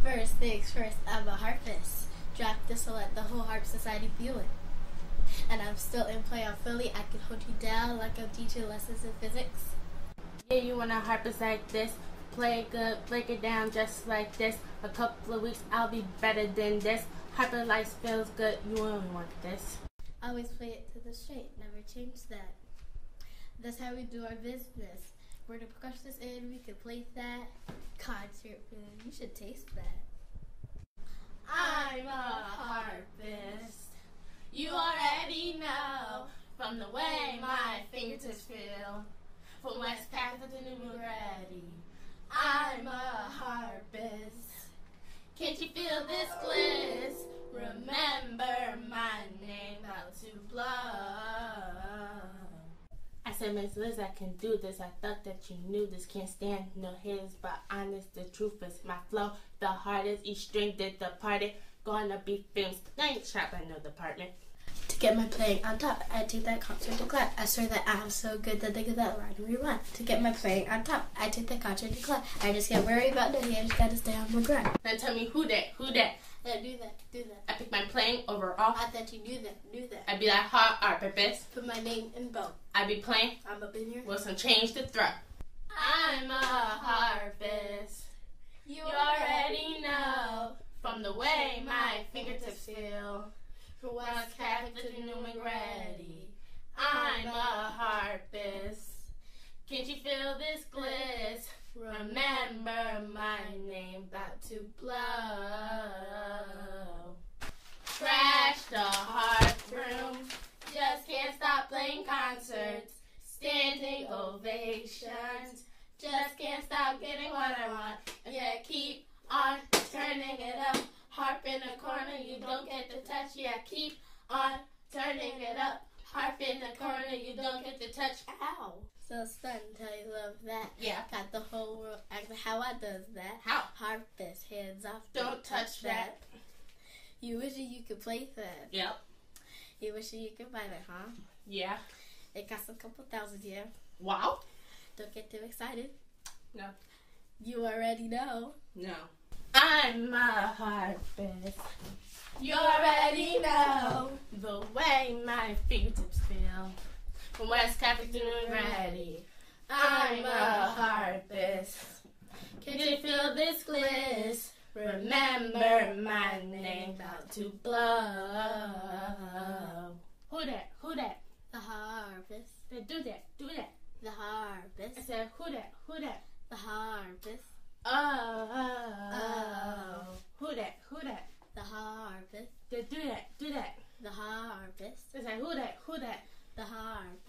First things first, I'm a harpist. Drop this to let the whole harp society feel it. And I'm still in play on Philly. I can hold you down like I'm teaching lessons in physics. Yeah, you want a harpist like this? Play it good, break it down just like this. A couple of weeks, I'll be better than this. Harper life feels good, you only want this. Always play it to the straight, never change that. That's how we do our business. We're the percussionists and we can play that. Concert food, you should taste that. I'm a harpist. You already know from the way my fingertips feel. From West Catholic to New Ready. I'm a harpist. Can't you feel this bliss? Remember my name about to blow. I said, Miss Liz, I can do this. I thought that you knew this. Can't stand no haters, but honest, the truth is my flow. The hardest, each string did the party. Gonna be films. I ain't shot by no department. To get my playing on top, I take that concert to class. I swear that I'm so good that they get that right and rewind. To get my playing on top, I take that concert to class. I just can't worry about the haters, gotta stay on my grind. Now tell me who that? Yeah, do that. I pick my playing overall. I thought you knew that. I be like hot harpist. Put my name in both. I be playing I'm up in here. with some change to throw. I'm a harpist. You already know from the way my fingertips feel. From West Catholic to New Ready. I'm a harpist. Can't you feel this bliss? Remember my name about to blow. Trash the harp room. Just can't stop playing concerts. Standing ovations. Just can't stop getting what I want. And yeah, keep on turning it up. Harp in the corner, you don't get the touch. Yeah, keep on turning it up. Harp in the corner, you don't get the touch. Ow. So stunned how you love that. Yeah. Got the whole world asking how I does that. How? Harpist, hands off. Don't touch that. You wish you could play that. Yep. You wish you could buy that, huh? Yeah. It costs a couple thousand, yeah. Wow. Don't get too excited. No. You already know. No. I'm a harpist. You already know the way my fingertips feel. From West Catholic to New Ready. I'm a harpist. Can you feel this bliss? Remember my name about to blow. Who that? The harpist. Do that. The harpist. I said, who that? The harpist. Oh. Who that? The harpist. Do that. The harpist. I said, who that? The harpist.